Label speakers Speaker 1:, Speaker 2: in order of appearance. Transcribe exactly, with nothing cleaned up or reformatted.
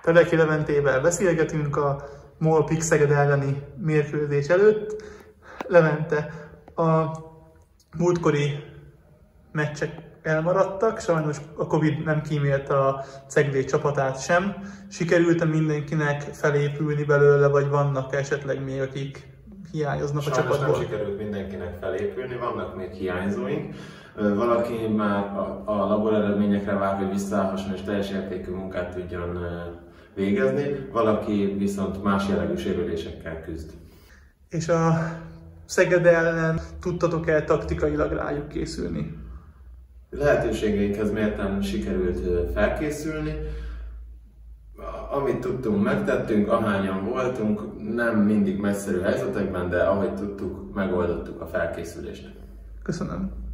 Speaker 1: Teleki Leventével beszélgetünk a MOL PIK Szeged elleni mérkőzés előtt. Levente, a múltkori meccsek elmaradtak, sajnos a Covid nem kímélt a Cegléd csapatát sem. Sikerült-e mindenkinek felépülni belőle, vagy vannak esetleg még, akik hiányoznak
Speaker 2: sajnos
Speaker 1: a csapatból?
Speaker 2: Nem sikerült mindenkinek felépülni, vannak még hiányzóink. Valaki már a, a labor eredményekre vár, hogy visszaállhasson és teljes értékű munkát tudjon végezni, valaki viszont más jellegű sérülésekkel küzd.
Speaker 1: És a Szeged ellen tudtatok-e taktikailag rájuk készülni?
Speaker 2: Lehetőségeinkhez mérten sikerült felkészülni. Amit tudtunk, megtettünk, ahányan voltunk, nem mindig messzerű helyzetekben, de ahogy tudtuk, megoldottuk a felkészülést.
Speaker 1: Köszönöm.